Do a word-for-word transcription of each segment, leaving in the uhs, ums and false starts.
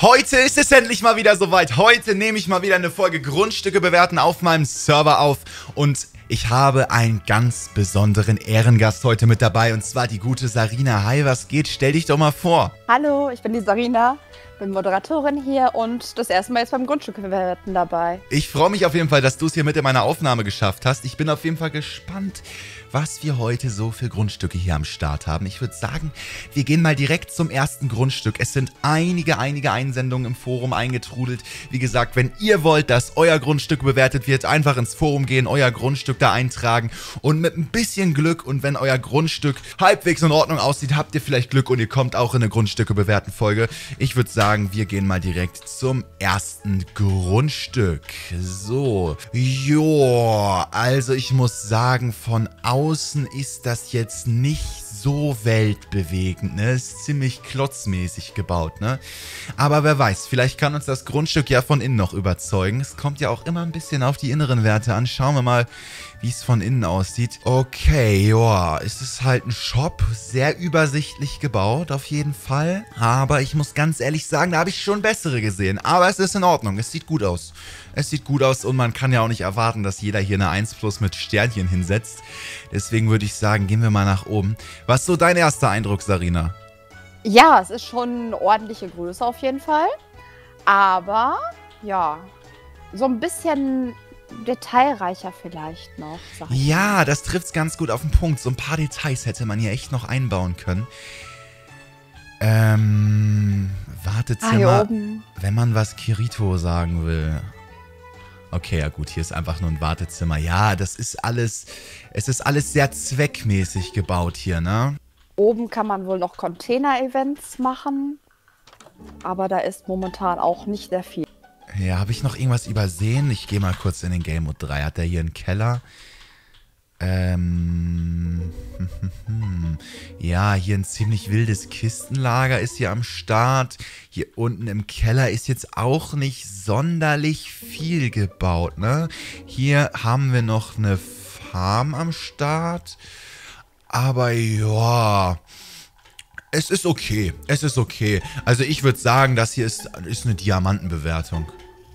Heute ist es endlich mal wieder soweit. Heute nehme ich mal wieder eine Folge Grundstücke bewerten auf meinem Server auf. Und ich habe einen ganz besonderen Ehrengast heute mit dabei. Und zwar die gute Sarina. Hi, was geht? Stell dich doch mal vor. Hallo, ich bin die Sarina. Bin Moderatorin hier und das erste Mal jetzt beim Grundstücke bewerten dabei. Ich freue mich auf jeden Fall, dass du es hier mit in meiner Aufnahme geschafft hast. Ich bin auf jeden Fall gespannt, was wir heute so für Grundstücke hier am Start haben. Ich würde sagen, wir gehen mal direkt zum ersten Grundstück. Es sind einige, einige Einsendungen im Forum eingetrudelt. Wie gesagt, wenn ihr wollt, dass euer Grundstück bewertet wird, einfach ins Forum gehen, euer Grundstück da eintragen und mit ein bisschen Glück und wenn euer Grundstück halbwegs in Ordnung aussieht, habt ihr vielleicht Glück und ihr kommt auch in eine Grundstücke bewerten Folge. Ich würde sagen, wir gehen mal direkt zum ersten Grundstück. So, joa, also ich muss sagen, von außen ist das jetzt nicht so weltbewegend, ne? Ist ziemlich klotzmäßig gebaut, ne? Aber wer weiß, vielleicht kann uns das Grundstück ja von innen noch überzeugen. Es kommt ja auch immer ein bisschen auf die inneren Werte an. Schauen wir mal, wie es von innen aussieht. Okay, ja, es ist halt ein Shop, sehr übersichtlich gebaut, auf jeden Fall. Aber ich muss ganz ehrlich sagen, da habe ich schon bessere gesehen. Aber es ist in Ordnung, es sieht gut aus. Es sieht gut aus und man kann ja auch nicht erwarten, dass jeder hier eine eins plus mit Sternchen hinsetzt. Deswegen würde ich sagen, gehen wir mal nach oben. Was ist so dein erster Eindruck, Sarina? Ja, es ist schon eine ordentliche Größe auf jeden Fall. Aber, ja, so ein bisschen detailreicher vielleicht noch. Sag ich Ja, mal. das trifft es ganz gut auf den Punkt. So ein paar Details hätte man hier echt noch einbauen können. Ähm, Wartezimmer, Ah, hier oben. wenn man was Kirito sagen will. Okay, ja gut, hier ist einfach nur ein Wartezimmer. Ja, das ist alles, es ist alles sehr zweckmäßig gebaut hier, ne? Oben kann man wohl noch Container-Events machen. Aber da ist momentan auch nicht sehr viel. Ja, habe ich noch irgendwas übersehen? Ich gehe mal kurz in den Game Mode drei. Hat der hier einen Keller? Ähm, ja, hier ein ziemlich wildes Kistenlager ist hier am Start. Hier unten im Keller ist jetzt auch nicht sonderlich viel gebaut, ne? Hier haben wir noch eine Farm am Start. Aber ja, es ist okay. Es ist okay. Also ich würde sagen, das hier ist, ist eine Diamantenbewertung.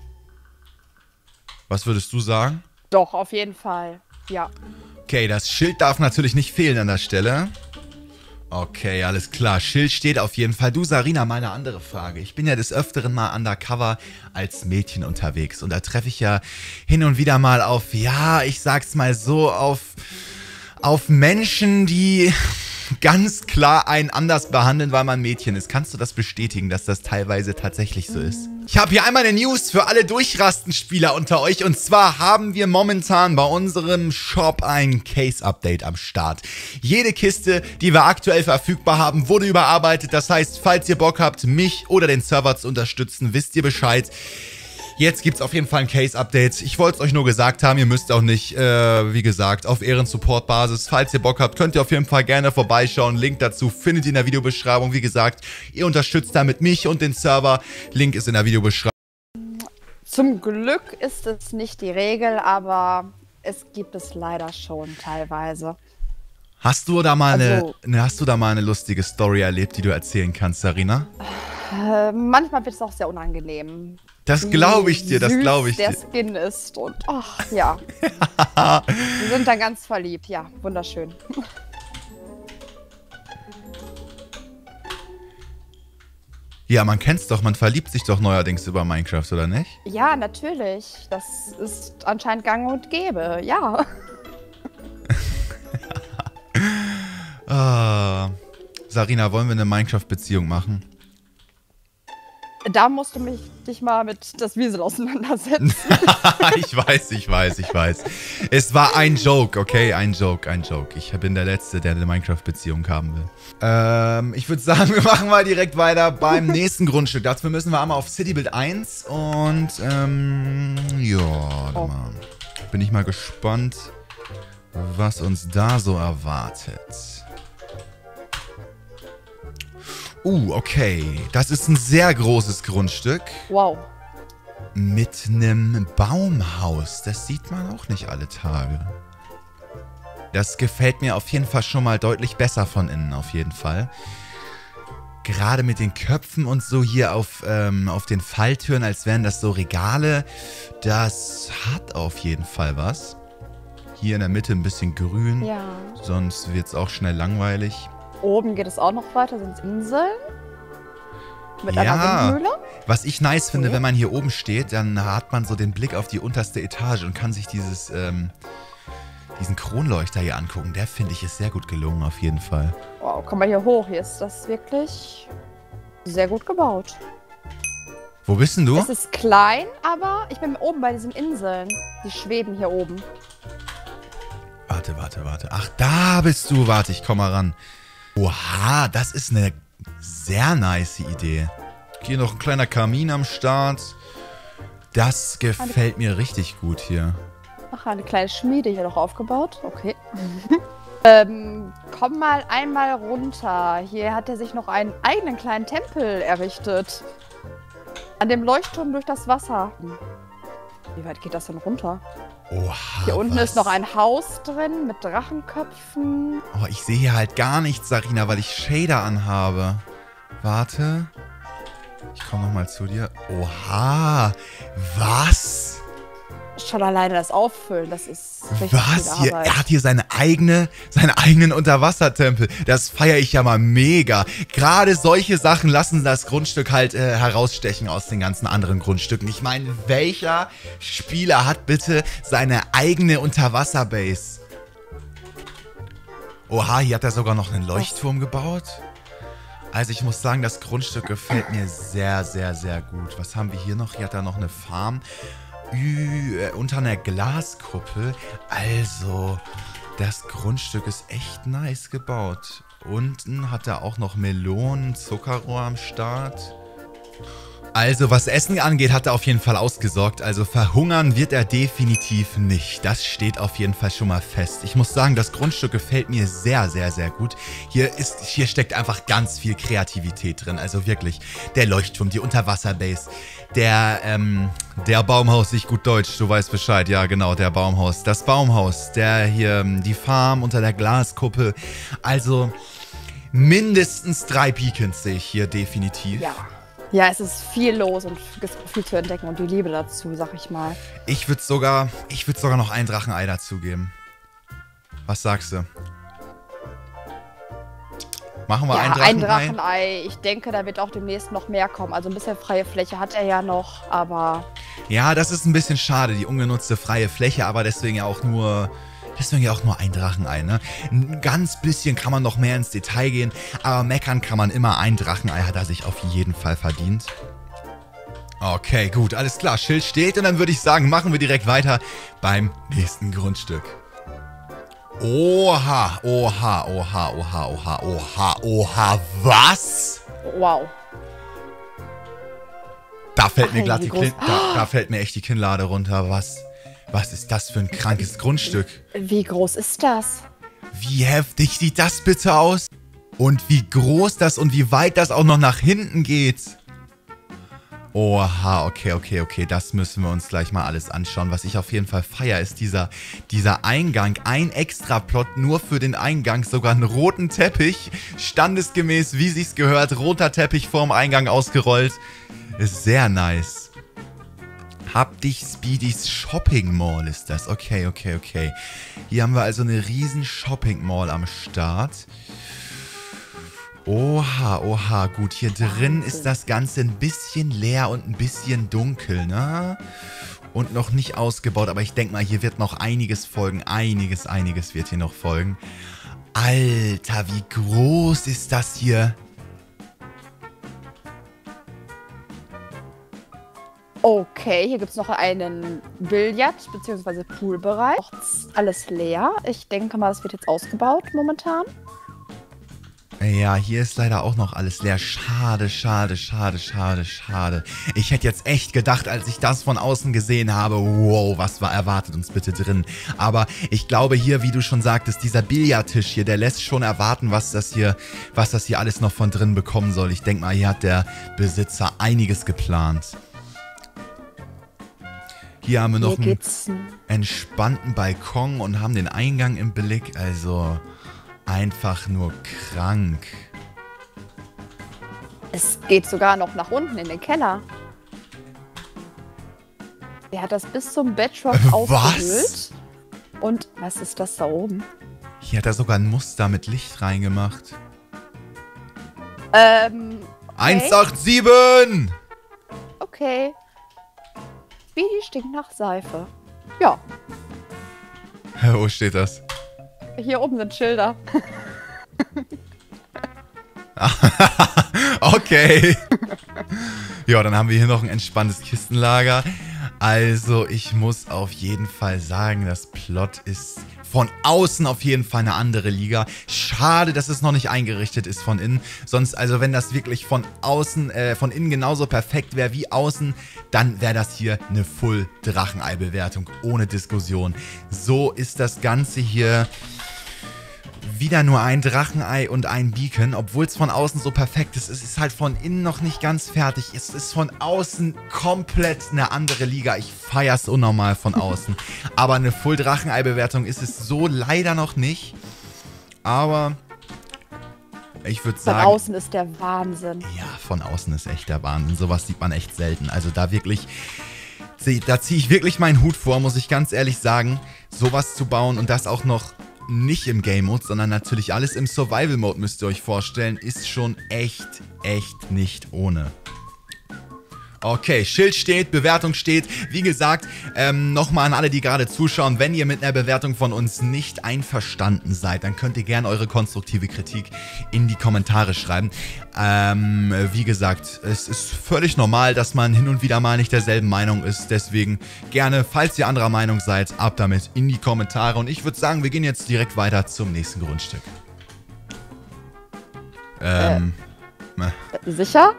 Was würdest du sagen? Doch, auf jeden Fall. Ja. Okay, das Schild darf natürlich nicht fehlen an der Stelle. Okay, alles klar. Schild steht auf jeden Fall. Du, Sarina, mal eine andere Frage. Ich bin ja des Öfteren mal undercover als Mädchen unterwegs. Und da treffe ich ja hin und wieder mal auf, ja, ich sag's mal so, auf, auf Menschen, die ganz klar einen anders behandeln, weil man Mädchen ist. Kannst du das bestätigen, dass das teilweise tatsächlich so ist? Ich habe hier einmal eine News für alle Durchrastenspieler unter euch. Und zwar haben wir momentan bei unserem Shop ein Case-Update am Start. Jede Kiste, die wir aktuell verfügbar haben, wurde überarbeitet. Das heißt, falls ihr Bock habt, mich oder den Server zu unterstützen, wisst ihr Bescheid. Jetzt gibt es auf jeden Fall ein Case-Update. Ich wollte es euch nur gesagt haben, ihr müsst auch nicht, äh, wie gesagt, auf Ehren-Support-Basis. Falls ihr Bock habt, könnt ihr auf jeden Fall gerne vorbeischauen. Link dazu findet ihr in der Videobeschreibung. Wie gesagt, ihr unterstützt damit mich und den Server. Link ist in der Videobeschreibung. Zum Glück ist es nicht die Regel, aber es gibt es leider schon teilweise. Hast du da mal Also, eine, hast du da mal eine lustige Story erlebt, die du erzählen kannst, Sarina? Äh, manchmal wird es auch sehr unangenehm. Das glaube ich dir, das Süß glaube ich der dir. Skin ist und ach ja. Wir sind dann ganz verliebt, ja, wunderschön. Ja, man kennt's doch, man verliebt sich doch neuerdings über Minecraft, oder nicht? Ja, natürlich. Das ist anscheinend gang und gäbe, ja. Ah, Sarina, wollen wir eine Minecraft-Beziehung machen? Da musst du mich dich mal mit das Wiesel auseinandersetzen. Ich weiß, ich weiß, ich weiß. Es war ein Joke, okay? Ein Joke, ein Joke. Ich bin der Letzte, der eine Minecraft-Beziehung haben will. Ähm, ich würde sagen, wir machen mal direkt weiter beim nächsten Grundstück. Dafür müssen wir einmal auf Citybuild eins und, ähm, ja, warte Oh. mal. Bin ich mal gespannt, was uns da so erwartet. Uh, okay. Das ist ein sehr großes Grundstück. Wow. Mit einem Baumhaus. Das sieht man auch nicht alle Tage. Das gefällt mir auf jeden Fall schon mal deutlich besser von innen, auf jeden Fall. Gerade mit den Köpfen und so hier auf, ähm, auf den Falltüren, als wären das so Regale. Das hat auf jeden Fall was. Hier in der Mitte ein bisschen grün. Ja. Sonst wird es auch schnell langweilig. Oben geht es auch noch weiter, sind es Inseln. Mit Ja, einer Windmühle. was ich nice finde, Okay. wenn man hier oben steht, dann hat man so den Blick auf die unterste Etage und kann sich dieses, ähm, diesen Kronleuchter hier angucken. Der, finde ich, ist sehr gut gelungen, auf jeden Fall. Wow, komm mal hier hoch. Hier ist das wirklich sehr gut gebaut. Wo bist denn du? Es ist klein, aber ich bin oben bei diesen Inseln. Die schweben hier oben. Warte, warte, warte. Ach, da bist du. Warte, ich komm mal ran. Oha, das ist eine sehr nice Idee. Hier noch ein kleiner Kamin am Start. Das gefällt mir richtig gut hier. Ach, eine kleine Schmiede hier noch aufgebaut. Okay. ähm, komm mal einmal runter. Hier hat er sich noch einen eigenen kleinen Tempel errichtet. An dem Leuchtturm durch das Wasser. Wie weit geht das denn runter? Oha, Hier unten was? ist noch ein Haus drin mit Drachenköpfen. Oh, ich sehe hier halt gar nichts, Sarina, weil ich Shader anhabe. Warte. Ich komme nochmal zu dir. Oha. Was? Schon alleine das Auffüllen, das ist richtig Was? viel Hier, Arbeit. er hat hier seine eigene, seinen eigenen Unterwassertempel. Das feiere ich ja mal mega. Gerade solche Sachen lassen das Grundstück halt äh, herausstechen aus den ganzen anderen Grundstücken. Ich meine, welcher Spieler hat bitte seine eigene Unterwasserbase? Oha, hier hat er sogar noch einen Leuchtturm gebaut. Also ich muss sagen, das Grundstück gefällt mir sehr, sehr, sehr gut. Was haben wir hier noch? Hier hat er noch eine Farm. Ü, äh, unter einer Glaskuppel. Also, das Grundstück ist echt nice gebaut. Unten hat er auch noch Melonen, Zuckerrohr am Start. Also, was Essen angeht, hat er auf jeden Fall ausgesorgt. Also, verhungern wird er definitiv nicht. Das steht auf jeden Fall schon mal fest. Ich muss sagen, das Grundstück gefällt mir sehr, sehr, sehr gut. Hier, ist, hier steckt einfach ganz viel Kreativität drin. Also wirklich, der Leuchtturm, die Unterwasserbase, der, ähm, der Baumhaus, ich gut Deutsch, du weißt Bescheid. Ja, genau, der Baumhaus. Das Baumhaus, der hier, die Farm unter der Glaskuppel. Also, mindestens drei Beacons sehe ich hier definitiv. Ja. Ja, es ist viel los und es gibt viel zu entdecken und die Liebe dazu, sag ich mal. Ich würde sogar, ich würde sogar noch ein Drachenei dazugeben. Was sagst du? Machen wir Ja, ein ein Drachenei? Drachenei. Ich denke, da wird auch demnächst noch mehr kommen. Also ein bisschen freie Fläche hat er ja noch, aber Ja, das ist ein bisschen schade, die ungenutzte freie Fläche, aber deswegen ja auch nur, deswegen ja auch nur ein Drachenei, ne? Ein ganz bisschen kann man noch mehr ins Detail gehen, aber meckern kann man immer. Ein Drachenei hat er sich auf jeden Fall verdient. Okay, gut, alles klar. Schild steht und dann würde ich sagen, machen wir direkt weiter beim nächsten Grundstück. Oha, oha, oha, oha, oha, oha, oha, was? wow. Da fällt mir Ach, glatt wie die groß- Kinn, da, da fällt mir echt die Kinnlade runter. Was, was ist das für ein krankes Grundstück? Wie groß ist das? Wie heftig sieht das bitte aus? Und wie groß das und wie weit das auch noch nach hinten geht. Oha, okay, okay, okay, das müssen wir uns gleich mal alles anschauen. Was ich auf jeden Fall feiere, ist dieser, dieser Eingang. Ein Extraplot nur für den Eingang, sogar einen roten Teppich. Standesgemäß, wie sich's gehört, roter Teppich vorm Eingang ausgerollt. Ist sehr nice. Hab dich Speedys Shopping Mall ist das. Okay, okay, okay. Hier haben wir also eine riesen Shopping Mall am Start. Oha, oha, gut, hier drin ist das Ganze ein bisschen leer und ein bisschen dunkel, ne? Und noch nicht ausgebaut, aber ich denke mal, hier wird noch einiges folgen, einiges, einiges wird hier noch folgen. Alter, wie groß ist das hier? Okay, hier gibt es noch einen Billard- bzw. Poolbereich. Noch alles leer. Ich denke mal, es wird jetzt ausgebaut momentan. Ja, hier ist leider auch noch alles leer. Schade, schade, schade, schade, schade. Ich hätte jetzt echt gedacht, als ich das von außen gesehen habe, wow, was war erwartet uns bitte drin. Aber ich glaube hier, wie du schon sagtest, dieser Billardtisch hier, der lässt schon erwarten, was das hier, was das hier alles noch von drin bekommen soll. Ich denke mal, hier hat der Besitzer einiges geplant. Hier haben wir noch Hier einen geht's. entspannten Balkon und haben den Eingang im Blick. Also einfach nur krank. Es geht sogar noch nach unten in den Keller. Der hat das bis zum Bedrock Äh, aufgehüllt. Und was ist das da oben? Hier hat er sogar ein Muster mit Licht reingemacht. Ähm. Okay. eins acht sieben! Okay. Speedy stinkt nach Seife. Ja, Wo steht das? hier oben sind Schilder. Okay. Ja, dann haben wir hier noch ein entspanntes Kistenlager. Also, ich muss auf jeden Fall sagen, das Plot ist von außen auf jeden Fall eine andere Liga. Schade, dass es noch nicht eingerichtet ist von innen. Sonst, also wenn das wirklich von außen, äh, von innen genauso perfekt wäre wie außen, dann wäre das hier eine Full-Drachenei-Bewertung, ohne Diskussion. So ist das Ganze hier wieder nur ein Drachenei und ein Beacon, obwohl es von außen so perfekt ist. Es ist halt von innen noch nicht ganz fertig. Es ist von außen komplett eine andere Liga. Ich feiere es unnormal von außen. Aber eine Full-Drachenei-Bewertung ist es so leider noch nicht. Aber ich würde sagen... Von außen ist der Wahnsinn. Ja, von außen ist echt der Wahnsinn. Sowas sieht man echt selten. Also da wirklich... Da ziehe ich wirklich meinen Hut vor, muss ich ganz ehrlich sagen. Sowas zu bauen und das auch noch... nicht im Game-Mode, sondern natürlich alles im Survival-Mode, müsst ihr euch vorstellen, ist schon echt, echt nicht ohne. Okay, Schild steht, Bewertung steht. Wie gesagt, ähm, nochmal an alle, die gerade zuschauen, wenn ihr mit einer Bewertung von uns nicht einverstanden seid, dann könnt ihr gerne eure konstruktive Kritik in die Kommentare schreiben. Ähm, wie gesagt, es ist völlig normal, dass man hin und wieder mal nicht derselben Meinung ist. Deswegen gerne, falls ihr anderer Meinung seid, ab damit in die Kommentare. Und ich würde sagen, wir gehen jetzt direkt weiter zum nächsten Grundstück. Ähm... Äh. Sicher?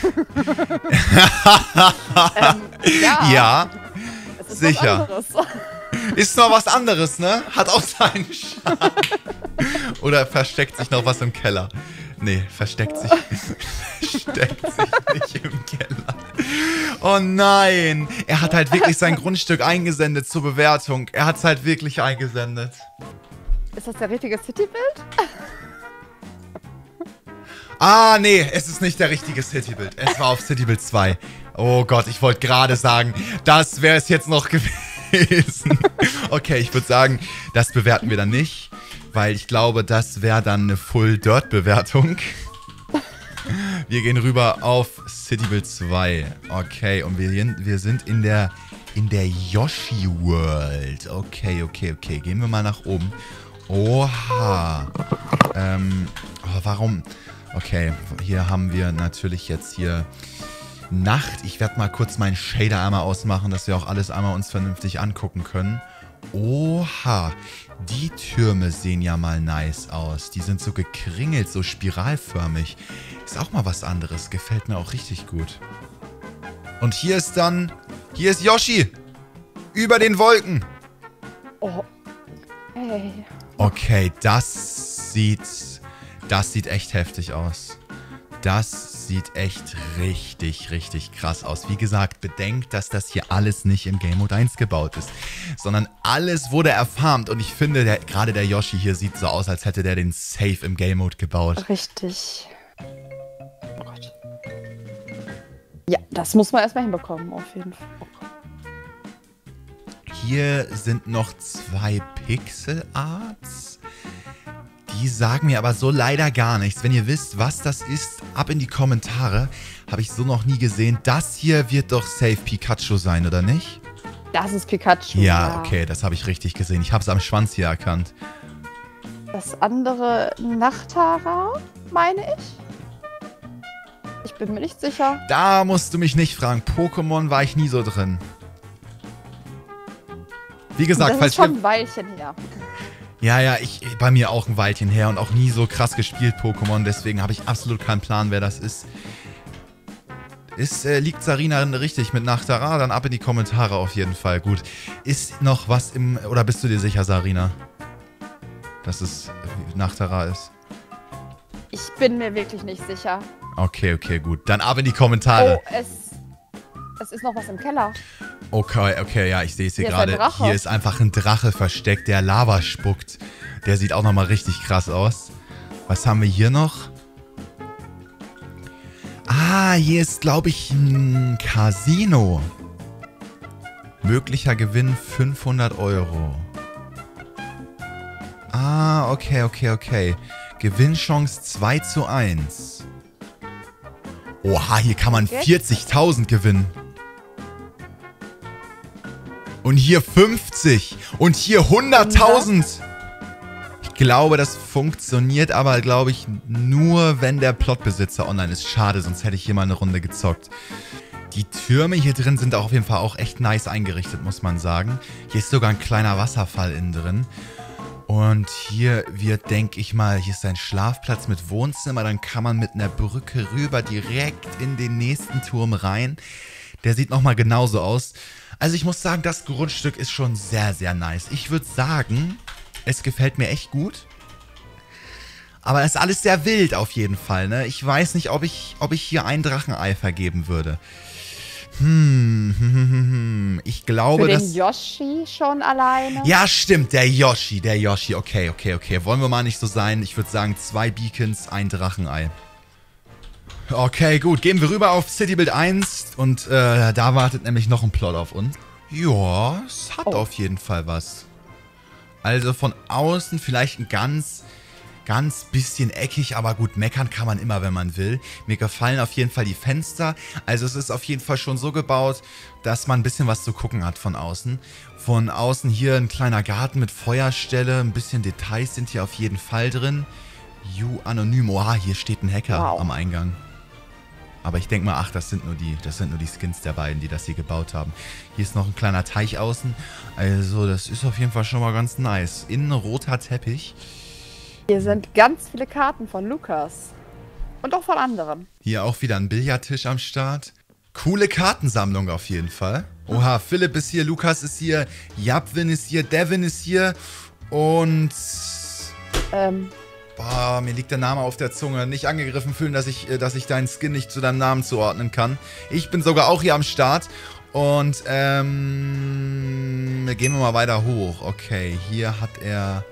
ähm, ja. Ja, Es ist sicher. was anderes. Ist noch was anderes, ne? Hat auch seinen Charme. Oder versteckt sich noch was im Keller? Nee, versteckt sich, versteckt sich nicht im Keller. Oh nein. Er hat halt wirklich sein Grundstück eingesendet zur Bewertung. Er hat es halt wirklich eingesendet. Ist das der richtige Citybild? Ah, nee, es ist nicht der richtige Citybuild. Es war auf Citybuild zwei. Oh Gott, ich wollte gerade sagen, das wäre es jetzt noch gewesen. Okay, ich würde sagen, das bewerten wir dann nicht, weil ich glaube, das wäre dann eine Full-Dirt-Bewertung. Wir gehen rüber auf Citybuild zwei. Okay, und wir, wir sind in der, in der Yoshi World. Okay, okay, okay. Gehen wir mal nach oben. Oha. Ähm, oh, warum... Okay, hier haben wir natürlich jetzt hier Nacht. Ich werde mal kurz meinen Shader einmal ausmachen, dass wir auch alles einmal uns vernünftig angucken können. Oha, die Türme sehen ja mal nice aus. Die sind so gekringelt, so spiralförmig. Ist auch mal was anderes, gefällt mir auch richtig gut. Und hier ist dann, hier ist Yoshi. Über den Wolken. Oh, hey. Okay, das sieht... Das sieht echt heftig aus. Das sieht echt richtig, richtig krass aus. Wie gesagt, bedenkt, dass das hier alles nicht im Game Mode eins gebaut ist, sondern alles wurde erfarmt. Und ich finde, der, gerade der Yoshi hier sieht so aus, als hätte der den Safe im Game Mode gebaut. Richtig. Oh Gott. Ja, das muss man erstmal hinbekommen, auf jeden Fall. Hier sind noch zwei Pixel Arts. Die sagen mir aber so leider gar nichts. Wenn ihr wisst, was das ist, ab in die Kommentare. Habe ich so noch nie gesehen. Das hier wird doch safe Pikachu sein, oder nicht? Das ist Pikachu. Ja, ja. Okay, das habe ich richtig gesehen. Ich habe es am Schwanz hier erkannt. Das andere Nachtara, meine ich. Ich bin mir nicht sicher. Da musst du mich nicht fragen. Pokémon war ich nie so drin. Wie gesagt, das falls ist schon ihr... ein Weilchen her. Ja, ja, ich bei mir auch ein Weilchen her und auch nie so krass gespielt Pokémon, deswegen habe ich absolut keinen Plan, wer das ist. Ist, äh, liegt Sarina richtig mit Nachtara? Dann ab in die Kommentare auf jeden Fall. Gut. Ist noch was im... Oder bist du dir sicher, Sarina, dass es Nachtara ist? Ich bin mir wirklich nicht sicher. Okay, okay, gut. Dann ab in die Kommentare. Oh, es... Es ist noch was im Keller. Okay, okay, ja, ich sehe es hier, Hier ist ein gerade. Drache. Hier ist einfach ein Drache versteckt, der Lava spuckt. Der sieht auch nochmal richtig krass aus. Was haben wir hier noch? Ah, hier ist, glaube ich, ein Casino. Möglicher Gewinn fünfhundert Euro. Ah, okay, okay, okay. Gewinnchance zwei zu eins. Oha, hier kann man vierzigtausend gewinnen. Und hier fünfzig. Und hier hunderttausend. Ich glaube, das funktioniert aber, glaube ich, nur, wenn der Plotbesitzer online ist. Schade, sonst hätte ich hier mal eine Runde gezockt. Die Türme hier drin sind auf jeden Fall auch echt nice eingerichtet, muss man sagen. Hier ist sogar ein kleiner Wasserfall innen drin. Und hier wird, denke ich mal, hier ist ein Schlafplatz mit Wohnzimmer. Dann kann man mit einer Brücke rüber direkt in den nächsten Turm rein. Der sieht nochmal genauso aus. Also ich muss sagen, das Grundstück ist schon sehr, sehr nice. Ich würde sagen, es gefällt mir echt gut. Aber es ist alles sehr wild auf jeden Fall, ne? Ich weiß nicht, ob ich, ob ich hier ein Drachenei vergeben würde. Hm, hm, hm, hm. Ich glaube, Für den dass... Yoshi schon alleine? Ja, stimmt, der Yoshi, der Yoshi. Okay, okay, okay. Wollen wir mal nicht so sein? Ich würde sagen, zwei Beacons, ein Drachenei. Okay, gut. Gehen wir rüber auf Citybuild eins. Und äh, da wartet nämlich noch ein Plot auf uns. Ja, es hat Oh. auf jeden Fall was. Also von außen vielleicht ein ganz... Ganz bisschen eckig, aber gut, meckern kann man immer, wenn man will. Mir gefallen auf jeden Fall die Fenster. Also es ist auf jeden Fall schon so gebaut, dass man ein bisschen was zu gucken hat von außen. Von außen hier ein kleiner Garten mit Feuerstelle. Ein bisschen Details sind hier auf jeden Fall drin. You Anonym. Oha, hier steht ein Hacker Wow. am Eingang. Aber ich denke mal, ach, das sind nur die, das sind nur die Skins der beiden, die das hier gebaut haben. Hier ist noch ein kleiner Teich außen. Also das ist auf jeden Fall schon mal ganz nice. Innen roter Teppich. Hier sind ganz viele Karten von Lukas. Und auch von anderen. Hier auch wieder ein Billardtisch am Start. Coole Kartensammlung auf jeden Fall. Oha, Philipp ist hier, Lukas ist hier, Japwin ist hier, Devin ist hier. Und... Ähm, Boah, mir liegt der Name auf der Zunge. Nicht angegriffen fühlen, dass ich, äh, dass ich deinen Skin nicht zu deinem Namen zuordnen kann. Ich bin sogar auch hier am Start. Und, ähm... gehen wir mal weiter hoch. Okay, hier hat er...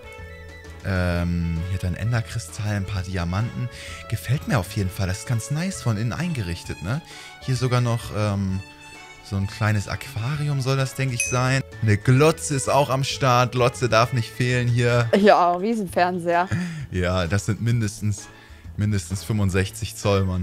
Ähm, hier hat er ein Enderkristall, ein paar Diamanten. Gefällt mir auf jeden Fall. Das ist ganz nice von innen eingerichtet, ne? Hier sogar noch, ähm, so ein kleines Aquarium soll das, denke ich, sein. Eine Glotze ist auch am Start. Glotze darf nicht fehlen hier. ja, Riesenfernseher. Ja, das sind mindestens, mindestens fünfundsechzig Zoll, Mann.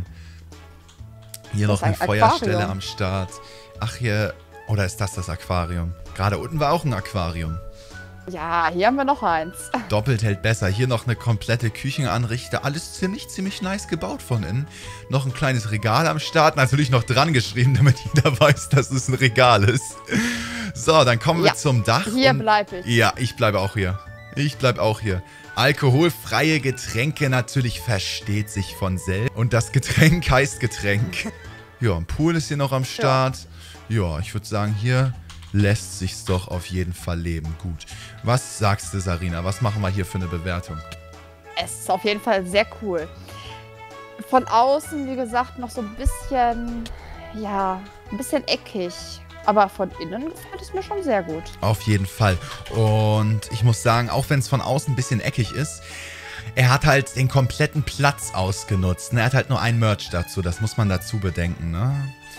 Hier Das noch eine ist ein Feuerstelle Aquarium. am Start. Ach, hier... Oder ist das das Aquarium? Gerade unten war auch ein Aquarium. Ja, hier haben wir noch eins. Doppelt hält besser. Hier noch eine komplette Küchenanrichte. Alles ziemlich, ziemlich nice gebaut von innen. Noch ein kleines Regal am Start. Natürlich noch dran geschrieben, damit jeder weiß, dass es ein Regal ist. So, dann kommen wir Ja, zum Dach. Hier und- bleibe ich. Ja, ich bleibe auch hier. Ich bleibe auch hier. Alkoholfreie Getränke natürlich versteht sich von selbst. Und das Getränk heißt Getränk. Ja, ein Pool ist hier noch am Start. Ja, ich würde sagen, hier lässt sich's doch auf jeden Fall leben. Gut. Was sagst du, Sarina? Was machen wir hier für eine Bewertung? Es ist auf jeden Fall sehr cool. Von außen, wie gesagt, noch so ein bisschen, ja, ein bisschen eckig. Aber von innen gefällt es mir schon sehr gut. Auf jeden Fall. Und ich muss sagen, auch wenn es von außen ein bisschen eckig ist, er hat halt den kompletten Platz ausgenutzt. Ne? Er hat halt nur ein Merch dazu. Das muss man dazu bedenken, ne?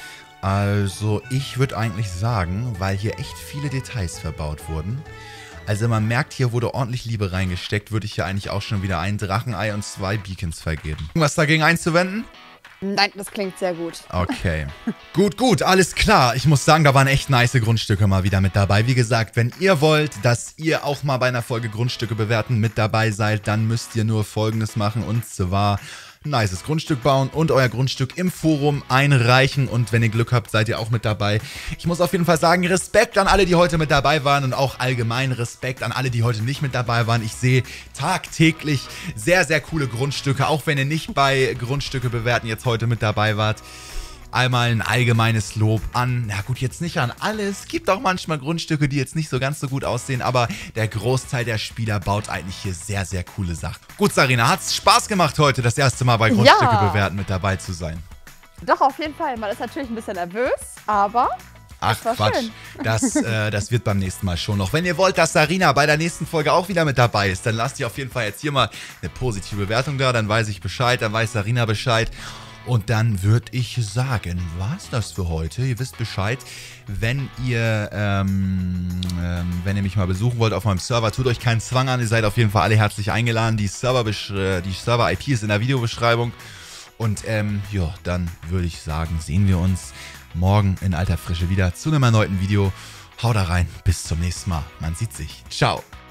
Also, ich würde eigentlich sagen, weil hier echt viele Details verbaut wurden. Also, man merkt, hier wurde ordentlich Liebe reingesteckt, würde ich hier eigentlich auch schon wieder ein Drachenei und zwei Beacons vergeben. Was dagegen einzuwenden? Nein, das klingt sehr gut. Okay. Gut, gut, alles klar. Ich muss sagen, da waren echt nice Grundstücke mal wieder mit dabei. Wie gesagt, wenn ihr wollt, dass ihr auch mal bei einer Folge Grundstücke bewerten mit dabei seid, dann müsst ihr nur Folgendes machen. Und zwar ein nices Grundstück bauen und euer Grundstück im Forum einreichen. Und wenn ihr Glück habt, seid ihr auch mit dabei. Ich muss auf jeden Fall sagen, Respekt an alle, die heute mit dabei waren. Und auch allgemein Respekt an alle, die heute nicht mit dabei waren. Ich sehe tagtäglich sehr, sehr coole Grundstücke. Auch wenn ihr nicht bei Grundstücke bewerten jetzt heute mit dabei wart. Einmal ein allgemeines Lob an, na gut, jetzt nicht an alles. Es gibt auch manchmal Grundstücke, die jetzt nicht so ganz so gut aussehen, aber der Großteil der Spieler baut eigentlich hier sehr, sehr coole Sachen. Gut, Sarina, hat's Spaß gemacht heute, das erste Mal bei Grundstücke Ja. bewerten mit dabei zu sein? Doch, auf jeden Fall. Man ist natürlich ein bisschen nervös, aber Ach Das war Quatsch, schön. das, äh, das wird beim nächsten Mal schon noch. Wenn ihr wollt, dass Sarina bei der nächsten Folge auch wieder mit dabei ist, dann lasst ihr auf jeden Fall jetzt hier mal eine positive Bewertung da, dann weiß ich Bescheid, dann weiß Sarina Bescheid. Und dann würde ich sagen, war's das für heute. Ihr wisst Bescheid, wenn ihr, ähm, ähm, wenn ihr mich mal besuchen wollt auf meinem Server, tut euch keinen Zwang an. Ihr seid auf jeden Fall alle herzlich eingeladen. Die Server, die Server-I P ist in der Videobeschreibung. Und ähm, ja, dann würde ich sagen, sehen wir uns morgen in alter Frische wieder zu einem erneuten Video. Haut da rein, bis zum nächsten Mal. Man sieht sich. Ciao.